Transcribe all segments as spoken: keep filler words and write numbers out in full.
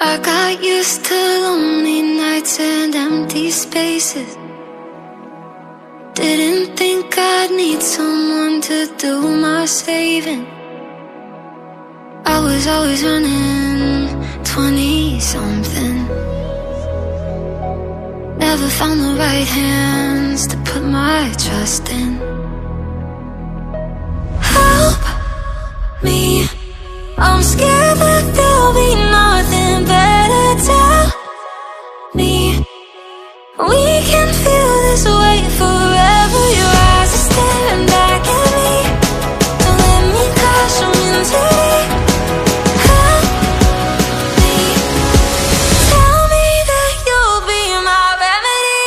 I got used to lonely nights and empty spaces. Didn't think I'd need someone to do my saving. I was always running twenty-something. Never found the right hands to put my trust in. Help me, I'm scared that there'll be nothing better. Tell me we can feel this way forever. Your eyes are staring back at me. Don't let me crash them into deep. Help me, tell me that you'll be my remedy.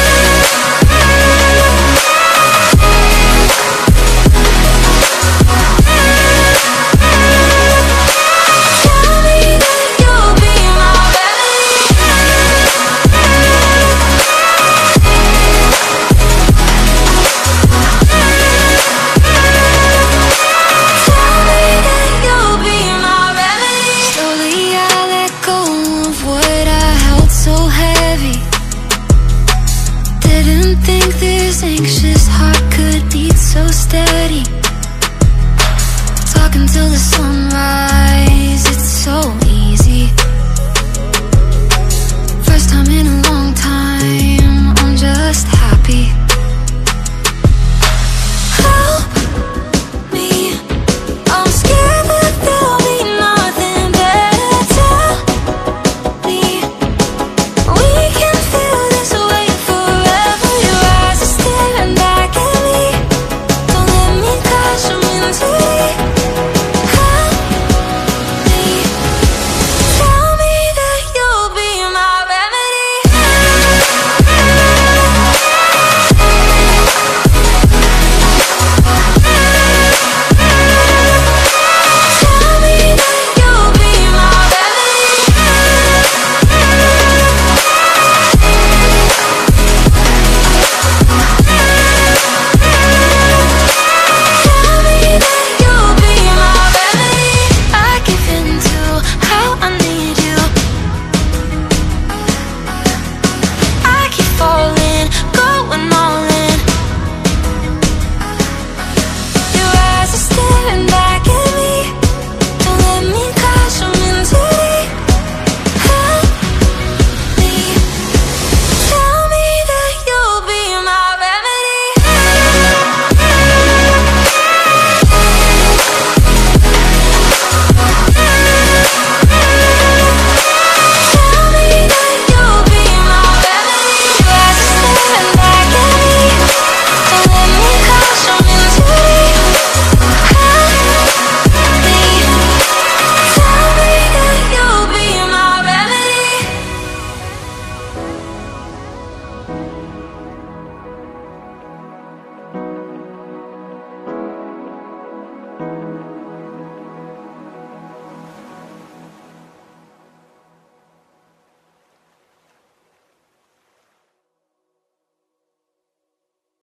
Tell me that you'll be my remedy. Tell me that you'll be my remedy. Slowly I let go of what I held so heavy. Didn't think this anxious heart could beat so steady. Talking till the sunrise, it's so